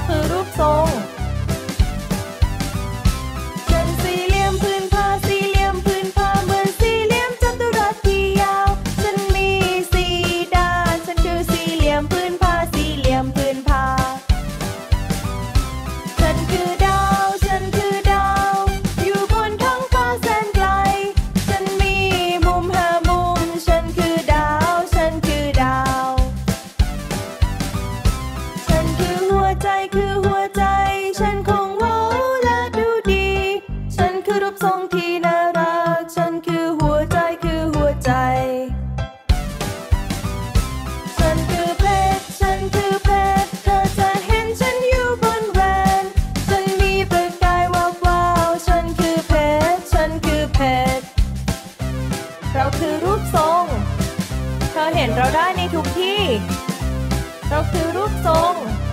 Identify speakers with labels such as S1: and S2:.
S1: คือรูปทรงฉันสี่เหลี่ยมผืนผ้าสี่เหลี่ยมผืนผ้าเหมือนสี่เหลี่ยมจัตุรัสที่ยาวฉันมีสี่ด้านฉันคือสี่เหลี่ยมผืนผ้าสี่เหลี่ยมผืนผ้าฉันคือดาวฉันคือดาวอยู่บนท้องฟ้าแสนไกลฉันมีมุมห้ามุมฉันคือดาวฉันคือดาวฉันคือหัวใจคือหัวใจฉันคงเว้าและดูดีฉันคือรูปทรงที่น่ารักฉันคือหัวใจคือหัวใจฉันคือเพชรฉันคือเพชรเธอจะเห็นฉันอยู่บนแหวนฉันมีประกายวับวาวฉันคือเพชรฉันคือเพชรเราคือรูปทรงเธอเห็นเราได้ในทุกที่เราคือรูปทรง